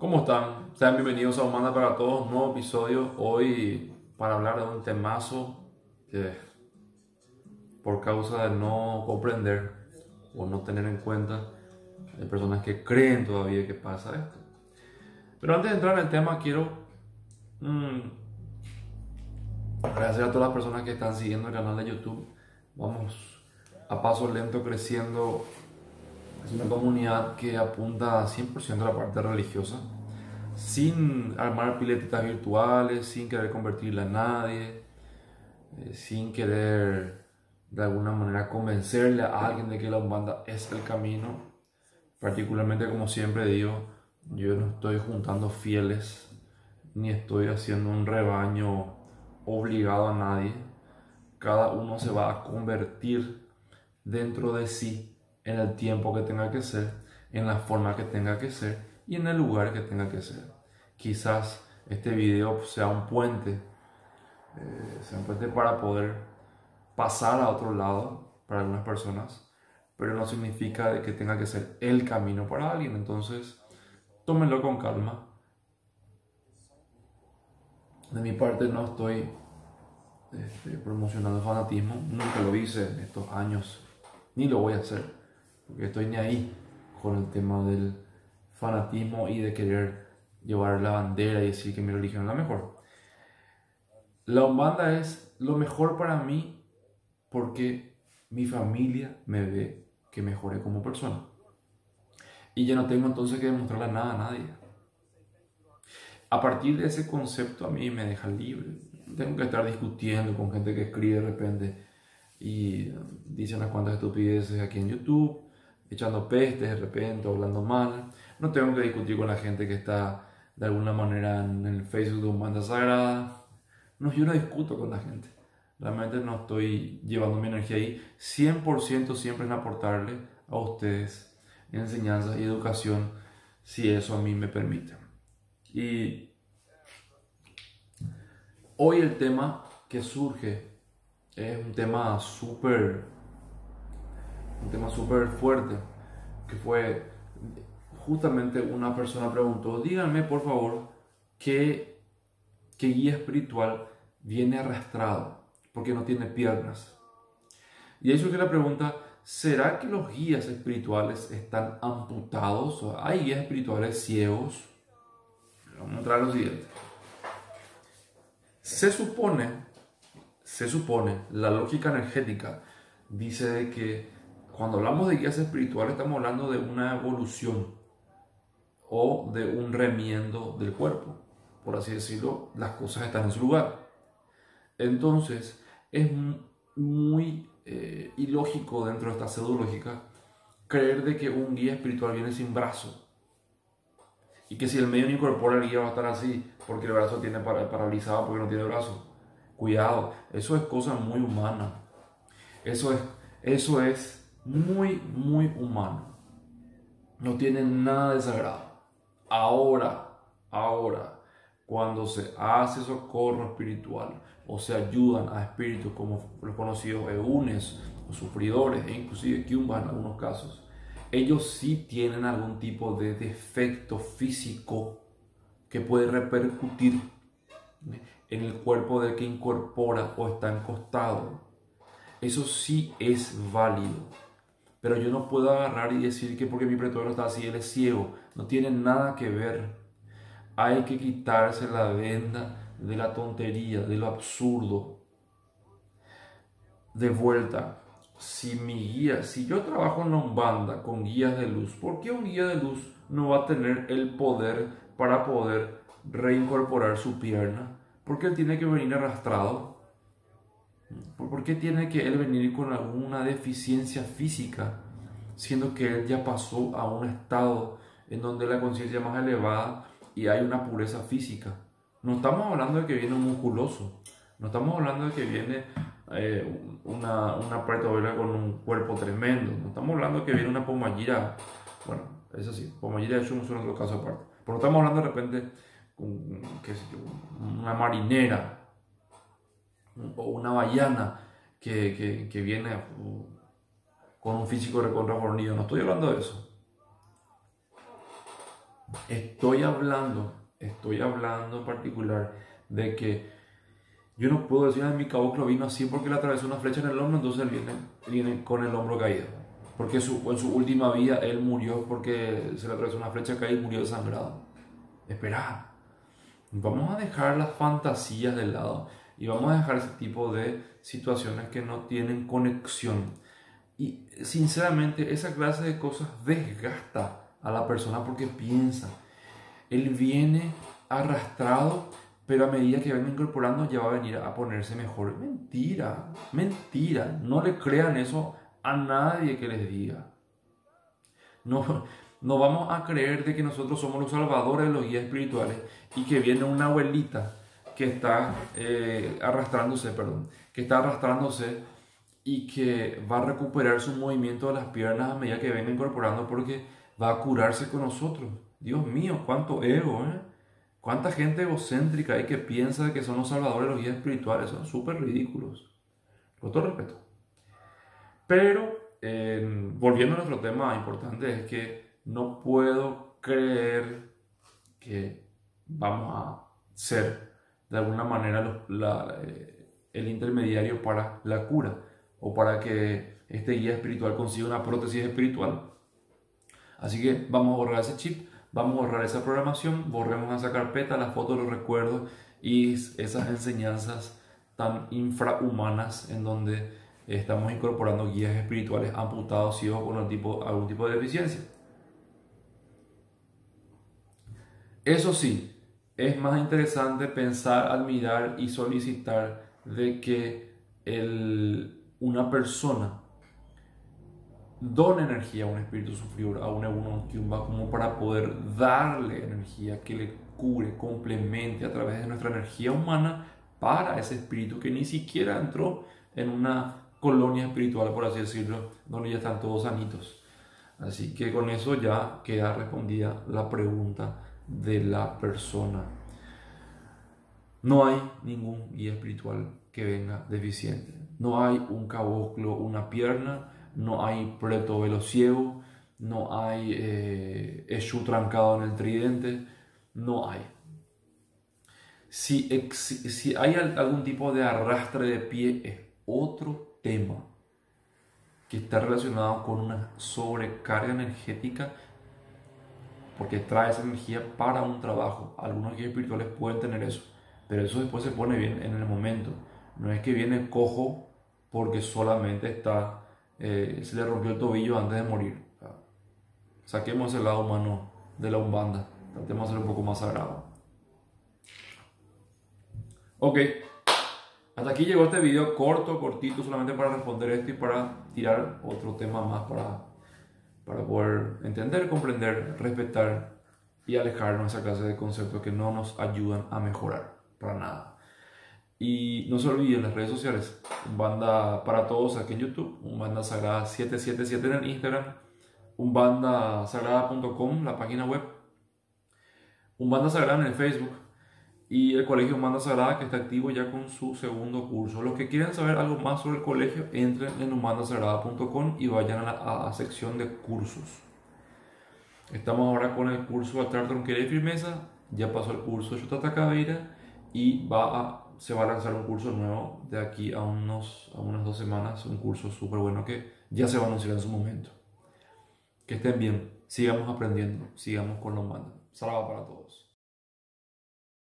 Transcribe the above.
¿Cómo están? Sean bienvenidos a Humana para Todos, un nuevo episodio. Hoy para hablar de un temazo que por causa de no comprender o no tener en cuenta, hay personas que creen todavía que pasa esto. Pero antes de entrar en el tema quiero mm, agradecer a todas las personas que están siguiendo el canal de YouTube. Vamos a paso lento creciendo. Es una comunidad que apunta 100% a la parte religiosa, sin armar piletitas virtuales, sin querer convertirle a nadie, sin querer de alguna manera convencerle a alguien de que la Umbanda es el camino. Particularmente, como siempre digo, yo no estoy juntando fieles ni estoy haciendo un rebaño obligado a nadie. Cada uno se va a convertir dentro de sí en el tiempo que tenga que ser, en la forma que tenga que ser y en el lugar que tenga que ser. Quizás este video sea un puente para poder pasar a otro lado para algunas personas, pero no significa de que tenga que ser el camino para alguien. Entonces, tómenlo con calma. De mi parte no estoy promocionando fanatismo, nunca lo hice en estos años, ni lo voy a hacer, porque estoy ni ahí con el tema del fanatismo y de querer llevar la bandera y decir que mi religión es la mejor. La Umbanda es lo mejor para mí porque mi familia me ve que mejoré como persona. Y ya no tengo entonces que demostrarle nada a nadie. A partir de ese concepto a mí me deja libre. Tengo que estar discutiendo con gente que escribe de repente y dice unas cuantas estupideces aquí en YouTube, echando pestes de repente, hablando mal. No tengo que discutir con la gente que está de alguna manera en el Facebook de Umbanda Sagrada. No, yo no discuto con la gente. Realmente no estoy llevando mi energía ahí. 100% siempre en aportarle a ustedes enseñanzas y educación, si eso a mí me permite. Y hoy el tema que surge es un tema súper fuerte, que fue justamente una persona preguntó, díganme por favor qué guía espiritual viene arrastrado porque no tiene piernas. Y ahí surge la pregunta, ¿será que los guías espirituales están amputados? ¿O hay guías espirituales ciegos? Vamos a entrar a lo siguiente. Se supone, la lógica energética dice de que cuando hablamos de guías espirituales estamos hablando de una evolución o de un remiendo del cuerpo. Por así decirlo, las cosas están en su lugar. Entonces, es muy ilógico dentro de esta pseudológica creer de que un guía espiritual viene sin brazo y que si el medio no incorpora el guía va a estar así porque el brazo tiene paralizado porque no tiene brazo. Cuidado, eso es cosa muy humana. Eso es muy humano. No tiene nada de sagrado. Ahora, cuando se hace socorro espiritual o se ayudan a espíritus como los conocidos eunes o sufridores e inclusive Kiumba en algunos casos, ellos sí tienen algún tipo de defecto físico que puede repercutir en el cuerpo del que incorpora o está encostado. Eso sí es válido. Pero yo no puedo agarrar y decir que porque mi pretor está así, él es ciego. No tiene nada que ver. Hay que quitarse la venda de la tontería, de lo absurdo. De vuelta, si yo trabajo en la Umbanda con guías de luz, ¿por qué un guía de luz no va a tener el poder para poder reincorporar su pierna? ¿Por qué él tiene que venir arrastrado? ¿Por qué tiene que él venir con alguna deficiencia física, siendo que él ya pasó a un estado en donde la conciencia es más elevada y hay una pureza física? No estamos hablando de que viene un musculoso, no estamos hablando de que viene una pretovera con un cuerpo tremendo, no estamos hablando de que viene una pomayira, bueno, eso sí, pomayira de hecho no es otro caso aparte, pero no estamos hablando de repente con, qué sé yo, una marinera o una baiana que viene con un físico recontra fornido. No estoy hablando de eso. Estoy hablando en particular de que yo no puedo decir a mi caboclo vino así porque le atravesó una flecha en el hombro, entonces él viene con el hombro caído. Porque en su última vida él murió porque se le atravesó una flecha caída y murió desangrado. Espera, vamos a dejar las fantasías de lado y vamos a dejar ese tipo de situaciones que no tienen conexión. Y sinceramente esa clase de cosas desgasta a la persona porque piensa, él viene arrastrado, pero a medida que venga incorporando ya va a venir a ponerse mejor. Mentira, mentira, no le crean eso a nadie que les diga. No, no vamos a creer de que nosotros somos los salvadores de los guías espirituales y que viene una abuelita que está que está arrastrándose y que va a recuperar su movimiento de las piernas a medida que venga incorporando porque va a curarse con nosotros. Dios mío, cuánto ego, ¿eh? Cuánta gente egocéntrica hay que piensa que son los salvadores de los guías espirituales. Son súper ridículos. Con todo respeto. Pero, volviendo a nuestro tema importante, es que no puedo creer que vamos a ser de alguna manera el intermediario para la cura o para que este guía espiritual consiga una prótesis espiritual. Así que vamos a borrar ese chip, vamos a borrar esa programación, borremos esa carpeta, las fotos, los recuerdos y esas enseñanzas tan infrahumanas en donde estamos incorporando guías espirituales amputados, ciegos con algún tipo de deficiencia. Eso sí, es más interesante pensar, admirar y solicitar de que una persona done energía a un espíritu sufridor, a un Egunon Kyumba, como para poder darle energía que le cure, complemente a través de nuestra energía humana para ese espíritu que ni siquiera entró en una colonia espiritual, por así decirlo, donde ya están todos sanitos. Así que con eso ya queda respondida la pregunta de la persona. No hay ningún guía espiritual que venga deficiente. No hay un caboclo, una pierna, no hay preto velo ciego, no hay Eshu trancado en el tridente, no hay. Si hay algún tipo de arrastre de pie, es otro tema que está relacionado con una sobrecarga energética porque trae esa energía para un trabajo. Algunos guías espirituales pueden tener eso, pero eso después se pone bien en el momento. No es que viene cojo porque solamente se le rompió el tobillo antes de morir. O sea, saquemos el lado humano de la Umbanda, tratemos de ser un poco más sagrado. Ok, hasta aquí llegó este video cortito, solamente para responder esto y para tirar otro tema más para poder entender, comprender, respetar y alejarnos de esa clase de conceptos que no nos ayudan a mejorar para nada. Y no se olviden las redes sociales, Umbanda para Todos aquí en YouTube, Umbanda Sagrada 777 en el Instagram, umbandasagrada.com, la página web, Umbanda Sagrada en el Facebook y el Colegio Umbanda Sagrada que está activo ya con su segundo curso. Los que quieran saber algo más sobre el colegio, entren en umbandasagrada.com y vayan a la sección de cursos. Estamos ahora con el curso Atrar Tronquera y Firmeza, ya pasó el curso de Chutata Caveira y se va a lanzar un curso nuevo de aquí a unas 2 semanas, un curso súper bueno que ya se va a anunciar en su momento. Que estén bien, sigamos aprendiendo, sigamos con la Umbanda. Saludos para todos.